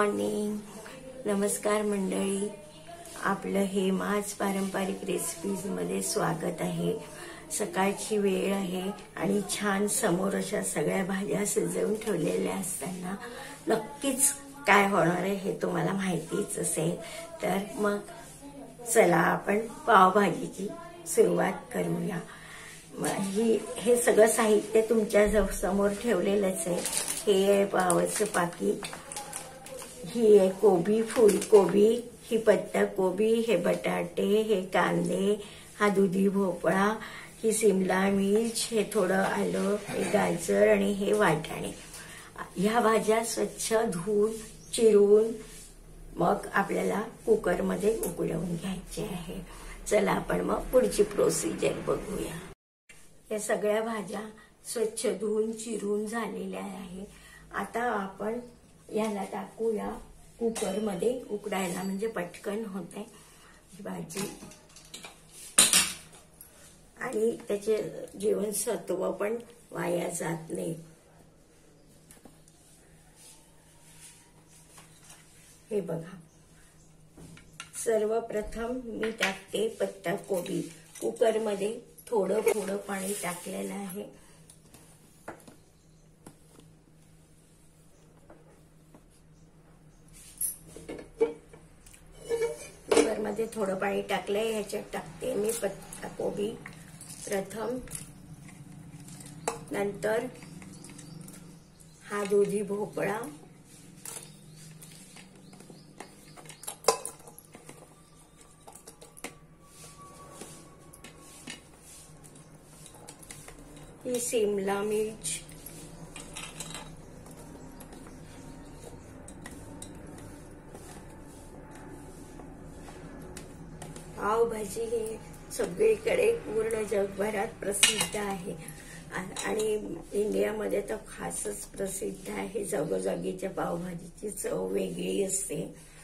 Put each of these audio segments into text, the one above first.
Morning. नमस्कार मंडळी, आपलं हेमाच पारंपरिक रेसिपीज मध्ये स्वागत आहे. सकाळची वेळ आहे आणि छान समोर अशा सगळ्या भाज्या शिजवून ठेवलेल्या असताना नक्कीच काय होणार आहे हे तुम्हाला माहितीच असेल. तर मग चला आपण पावभाजीची सुरुवात करूया. हे सगळं साहित्य तुमच्या समोर ठेवलेलंच आहे. हे आहे पावाचं पाकीट, ही आहे कोबी, फुलकोबी, ही पत्ताकोबी, हे बटाटे, हे कांदे, हा दुधी भोपळा, ही सिमला मिर्च, हे थोडं आलं, हे गाजर आणि हे वाटाणे. ह्या भाज्या स्वच्छ धुवून चिरून मग आपल्याला कुकरमध्ये उकळवून घ्यायचे आहे. चला आपण मग पुढची प्रोसिजर बघूया. या सगळ्या भाज्या स्वच्छ धुवून चिरून झालेल्या आहे. आता आपण याला टाकूया कुकरमध्ये उकडायला, म्हणजे पटकन होते ही भाजी आणि त्याचे जीवनसत्व पण वाया जात नाही. हे बघा, सर्वप्रथम मी टाकते पत्ताकोबी. कुकरमध्ये थोडं थोडं पाणी टाकलेलं आहे. कुकरमध्ये थोडं पाणी टाकलंय, ह्याच्यात टाकते मी पत्ताकोबी प्रथम. नंतर हा दुधी भोपळा, ही सिमला मिर्च, पावभाजी हे सगळीकडे पूर्ण जगभरात प्रसिद्ध आहे आणि इंडियामध्ये तर खासच प्रसिद्ध आहे. जागोजागीच्या पावभाजीची चव वेगळी असते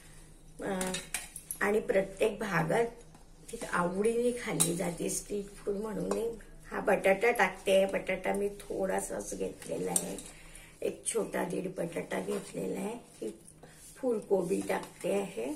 आणि प्रत्येक भागात ती आवडीने खाल्ली जाते. स्ट्रीट फूड म्हणून. हा बटाटा टाकते. बटाटा मी थोडासाच घेतलेला आहे, एक छोटा 1.5 बटाटा घेतलेला आहे. ही फुलकोबी टाकते आहे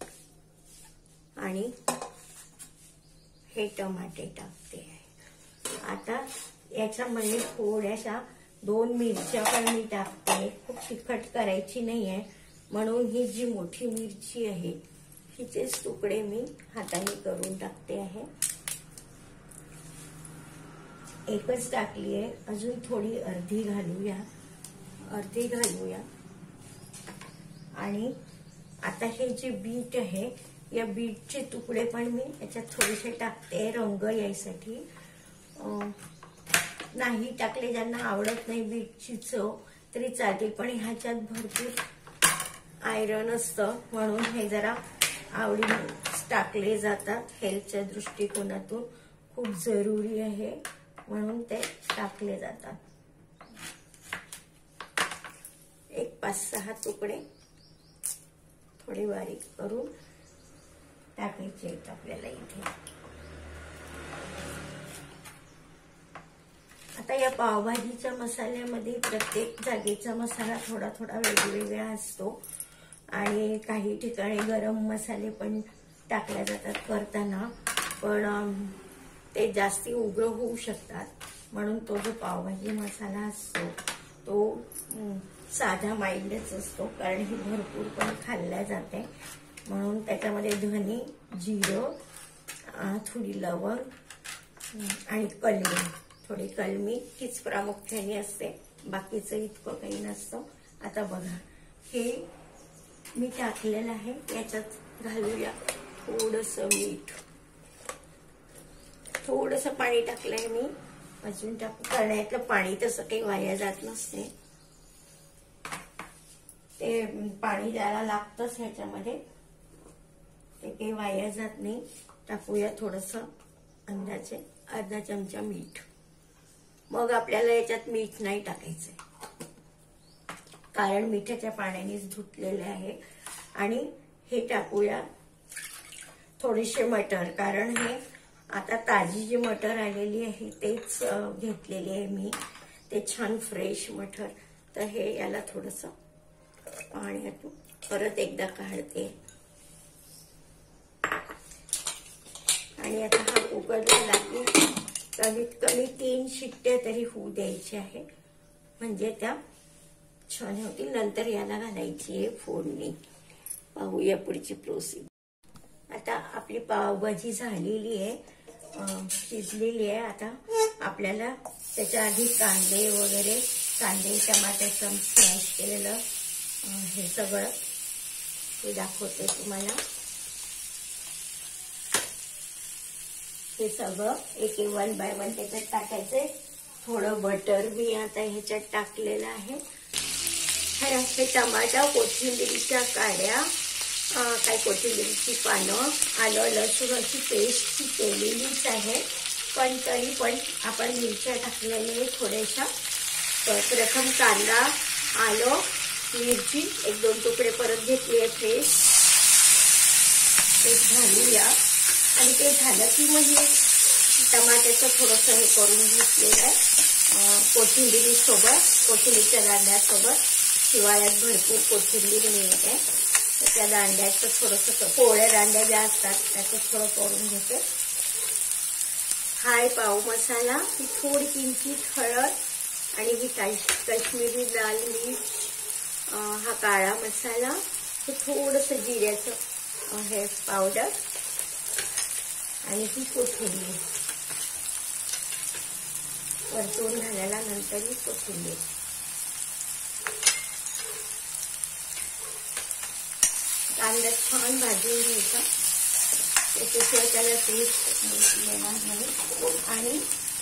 आणि हे टमाटे टाकते आहे. आता याच्यामध्ये थोड्याशा 2 मिरच्या पण मी टाकते. खूप तिखट करायची नाहीये म्हणून ही जी मोठी मिरची आहे हिचेच तुकडे मी हाताने करून टाकते आहे. एकच टाकली आहे, अजून थोडी अर्धी घालूया. आणि आता हे जे बीट आहे या बीटचे तुकडे पण मी याच्यात थोडेसे टाकते रंग यायसाठी. नाही टाकले, ज्यांना आवडत नाही बीटची चव तरी चालते, पण ह्याच्यात भरपूर आयरन असतं म्हणून हे जरा आवडीने टाकले जातात. हेल्थच्या दृष्टिकोनातून खूप जरुरी आहे म्हणून ते टाकले जातात. एक 5-6 तुकडे थोडे बारीक करून टाकायचे आहेत आपल्याला इथे. आता या पावभाजीच्या मसाल्यामध्ये प्रत्येक जागेचा मसाला थोडा थोडा वेगवेगळा असतो आणि काही ठिकाणी गरम मसाले पण टाकले जातात करताना, पण ते जास्ती उग्र होऊ शकतात. म्हणून तो जो पावभाजी मसाला असतो तो साधा माइल्डच असतो, कारण ही भरपूर पण खाल्ल्या जाते. म्हणून त्याच्यामध्ये धने, जिरं, थोडी लवंग आणि कलमी, थोडी कलमी हीच प्रामुख्याने असते, बाकीचं इतकं काही नसतं. आता बघा, हे मी टाकलेलं आहे. याच्यात घालूया थोडंसं मीठ. थोडंसं पाणी टाकलंय मी, अजून टाकू, कारण यातलं पाणी तसं काही वाया जात नसते. ते पाणी द्यायला लागतंच ह्याच्यामध्ये, ते काही वाया जात नाही. टाकूया थोडंसं अंदाजे अर्धा चमचा मीठ. मग आपल्याला याच्यात मीठ नाही टाकायचंय कारण मिठाच्या पाण्यानेच धुतलेले आहे. आणि हे टाकूया थोडेसे मटर, कारण हे आता ताजी जी मटर आलेली आहे तेच घेतलेली आहे मी, ते छान फ्रेश मटर. तर हे याला थोडंसं पाण्यातून परत एकदा काढते आणि आता हा कुकर झाला की कमीत कमी 3 शिट्ट्या तरी होऊ द्यायच्या आहे, म्हणजे त्या छान होतील. नंतर याला घालायची आहे फोडणी. पाहूया पुढची प्रोसेस. आता आपली पावभाजी झालेली आहे, शिजलेली आहे. आता आपल्याला त्याच्या आधी कांदे वगैरे, कांदे टमाट्याचं स्मॅश केलेलं हे सगळं हे दाखवते तुम्हाला. हे सगळं एक 1 बाय 1 त्याच्यात टाकायचंय. थोडं बटर मी आता ह्याच्यात टाकलेलं आहे. हे टमाटा, कोथिंबिरीच्या काड्या, काही कोथिंबिरीची पानं, आलं लसूण अशी पेस्ट केलेलीच आहे, पण तरी पण आपण मिरच्या टाकल्याने थोड्याशा. प्रथम कांदा, आलं, मिरची 1-2 तुकडे परत घेतली आहे फ्रेश, ते घालूया. आणि ते झालं की मग हे टमाट्याचं थोडंसं हे करून घेतलेलं आहे कोथिंबिरीसोबत, कोथिंबीरच्या दांड्यासोबत. हिवाळ्यात भरपूर कोथिंबीर मिळते, तर त्या दांड्याचं थोडंसं, पोळ्या दांड्या ज्या असतात त्याचं थोडं करून घेते. हाय पाव मसाला, ही थोडी किंचित हळद आणि ही काश्मीरी लाल मिर्च, हा काळा मसाला, हे थोडंसं जिऱ्याचं हे पावडर आणि ही कोथिंबीर. परतून झाल्यानंतर ही कोथिंबीर. कांदा छान भाजून घ्यायचा, त्याच्याशिवाय त्याला टेस्ट येणार नाही. आणि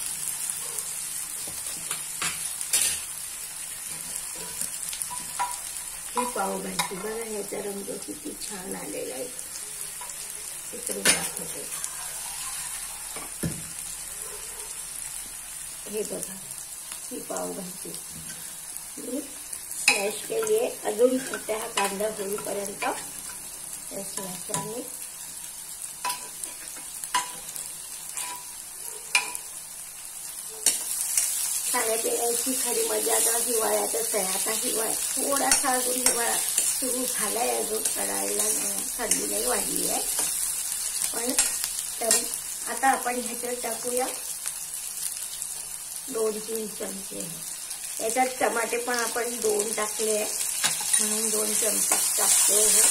ही पावभाजी बघा, ह्याचा रंग किती छान आलेला आहे. इकडून दाखवते, हे बघा ही पावभाजी मी स्मॅश केली आहे. अजून त्या कांदा होईपर्यंत स्मॅश आहे. खाण्यापिण्याची खरी मजा आता हिवाळ्यातच आहे. आता हिवाळा थोडासा अजून हिवाळा सुरू झालाय, अजून कडायला थंडी नाही वाढली आहे, पण तरी आता आपण ह्याच्यात टाकूया 2-3 चमचे. याच्यात टमाटे पण आपण 2 टाकले आहे, म्हणून 2 चमचे टाकते हे.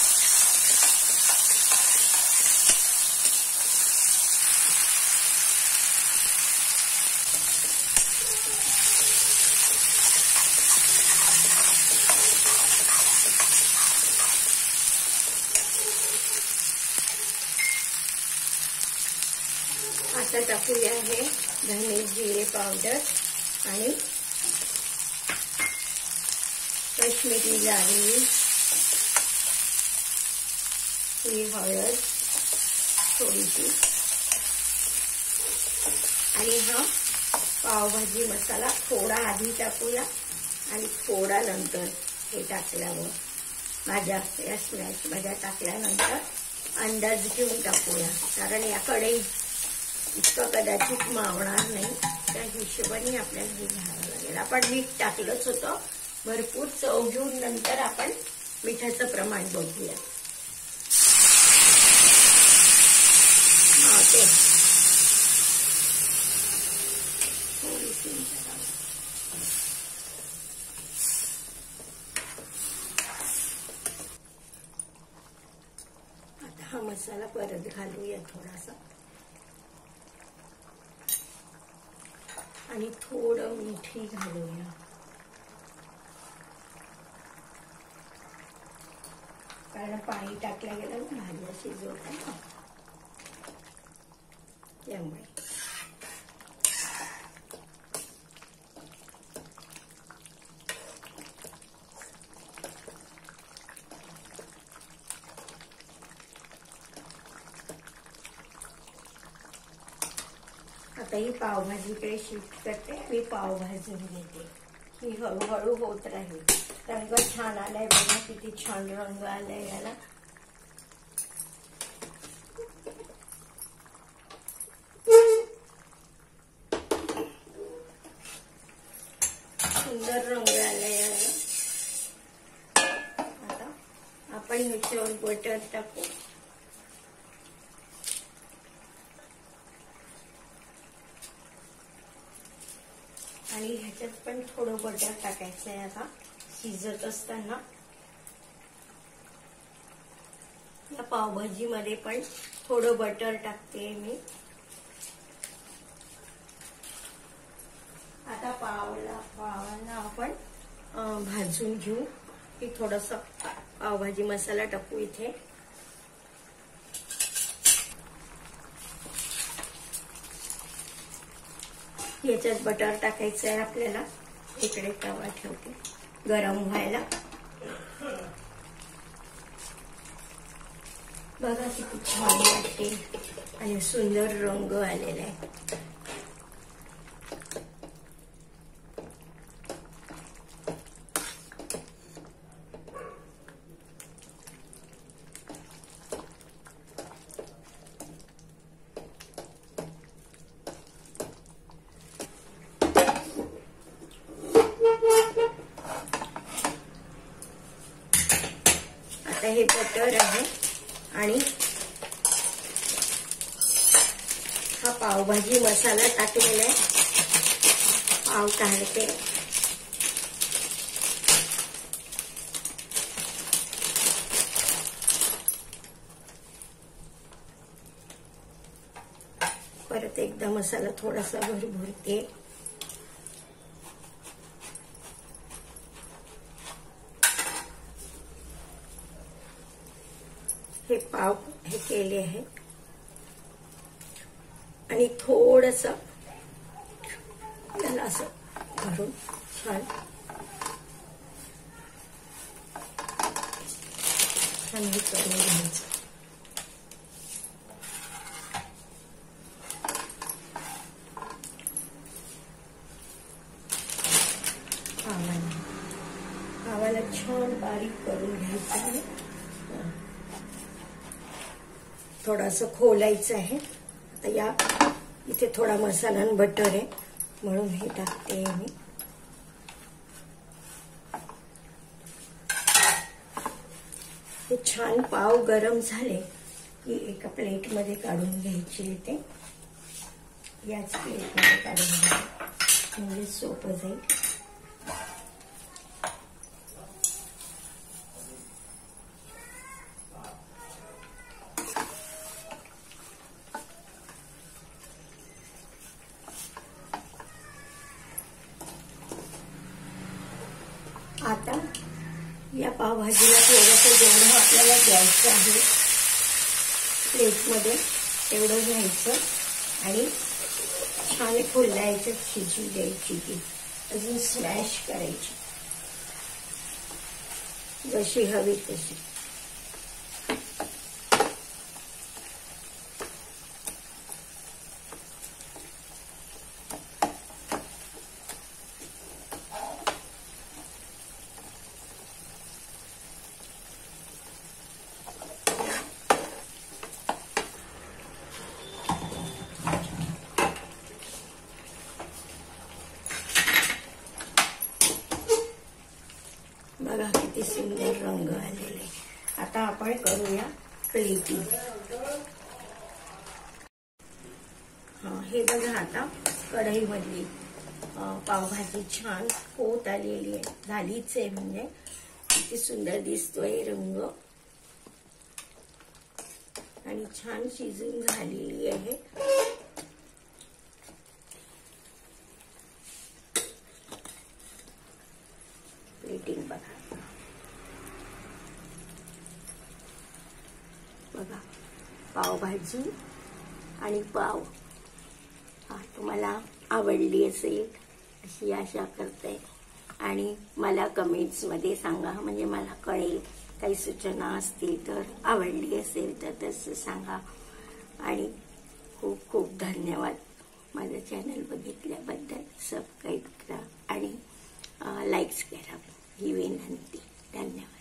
आता टाकूया हे धने जिरे पावडर आणि काश्मीरी लाल मिर्च, ही हळद थोडीशी, आणि हा पावभाजी मसाला थोडा आधी टाकूया आणि थोडा नंतर हे टाकल्यावर भाज्या या स्मॅश भाज्या टाकल्यानंतर अंदाज घेऊन टाकूया, कारण याकडे इतकं कदाचित मावणार नाही, त्या हिशोबाने आपल्याला हे घ्यावं लागेल. आपण मीठ टाकलंच होतं भरपूर, चव घेऊन नंतर आपण मिठाचं प्रमाण बघूया. ते आता हा मसाला परत घालूया थोडासा आणि थोडं मीठही घालूया. कारण पाणी टाकलं गेलं ना भाज्या शिजवताना, त्यामुळे. आता ही पावभाजीकडे शिफ्ट करते आणि पाव भाजून घेते. ही हळूहळू होत राहील. रंग छान आलाय बघा, किती छान रंग आलाय याला. सुंदर रंग आलाय याला. आता याच्यावर बटर टाकू. आणि ह्याच्यात पण थोडं बटर टाकायचं आहे. आता शिजत असताना या पावभाजी मध्ये पण थोडं बटर टाकते मी. आता पावांना आपण भाजून घेऊ. की थोडंसं पावभाजी मसाला टाकू इथे. याच्यात बटर टाकायचं आहे आपल्याला. इकडे तवा ठेवते गरम व्हायला. बघा किती छान वाटते आणि सुंदर रंग आलेला आहे. आता हे बटर आहे आणि हा पावभाजी मसाला टाकलेला आहे. पाव काढते. परत एकदा मसाला थोडासा भरभरते. हे पाव हे केले आहे आणि थोडस त्याला असं भरून छान हे करून घ्यायचं. पावाला छान बारीक करून घ्यायचं आहे. थोडंसं खोलायचं आहे. आता या इथे थोडा मसाला आणि बटर आहे म्हणून हे टाकते मी. हे छान पाव गरम झाले की एका प्लेटमध्ये काढून घ्यायची. इथे याच प्लेटमध्ये काढून घ्यायची म्हणजे सोपं जाईल. आता या पावभाजीला थोडंसं जेवढं आपल्याला द्यायचं आहे प्लेटमध्ये तेवढं घ्यायचं आणि छान फुलायचं. शिजू द्यायची ती अजून स्मॅश करायची जशी हवी तशी. बघा किती सुंदर रंग आलेले. आता आपण करूया प्लेटिंग. हे बघा आता कढईमधली पावभाजी छान होत आलेली आहे. झालीच आहे म्हणजे किती सुंदर दिसतोय रंग आणि छान शिजून झालेली आहे. प्लेटिंग बघा. बघा पावभाजी आणि पाव. तुम्हाला आवडली असेल अशी आशा करते आणि मला कमेंट्स मध्ये सांगा म्हणजे मला कळेल. काही सूचना असतील तर, आवडली असेल तर तसं सांगा. आणि खूप खूप धन्यवाद माझं चॅनल बघितल्याबद्दल. सबस्क्राईब करा आणि लाईक्स करा ही विनंती. धन्यवाद.